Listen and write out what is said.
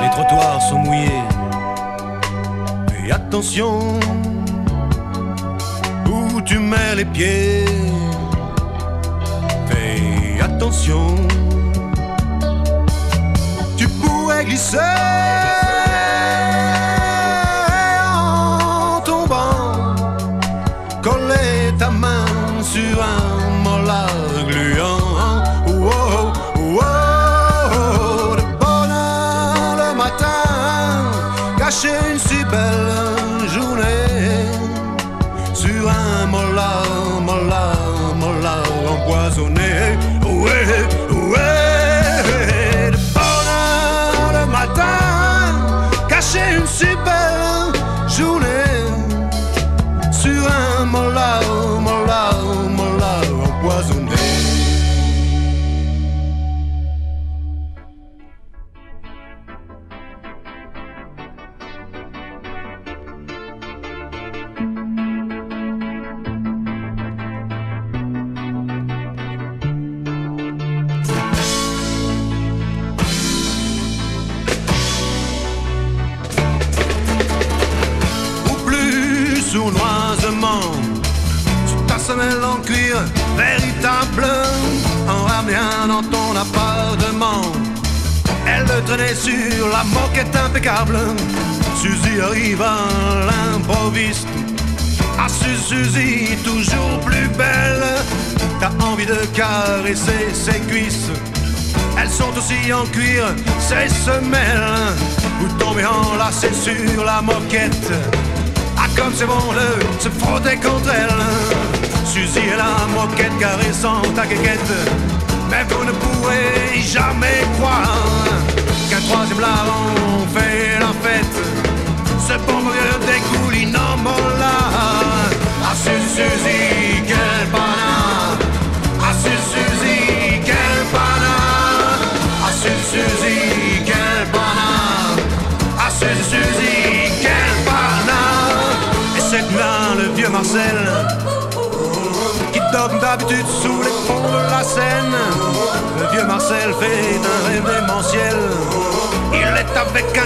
les trottoirs sont mouillés. Fais attention où tu mets les pieds. Fais attention, tu pourrais glisser en tombant, coller ta main sur un molar gluant. Oh, oh, oh, de bonne heure le matin, cacher une si belle journée sur un molar empoisonné. Ouais, ouais, de bonne heure le matin, cacher une si belle journée sur un molar empoisonné. Sournoisement, sur ta semelle en cuir véritable, en ramenant dans ton appartement. Elle le traînait sur la moquette impeccable. Suzy arrive à l'improviste. Ah Suzy, toujours plus belle. T'as envie de caresser ses cuisses. Elles sont aussi en cuir, ses semelles. Vous tombez enlacés sur la moquette. Ah comme c'est bon de se frotter contre elle. Suzy est la moquette caressant ta quéquette. Mais vous ne pourrez jamais croire qu'un troisième larron fait la fête. Ce bon vieux dégouline en molar. Ah Suzy, quel banane. Ah Suzy, quel banane. Ah Suzy, quel banane. Ah Suzy, quel banane. Et cette main, le vieux Marcel, qui dort d'habitude sous les ponts de la Seine. Le vieux Marcel fait un rêve démentiel. Il est avec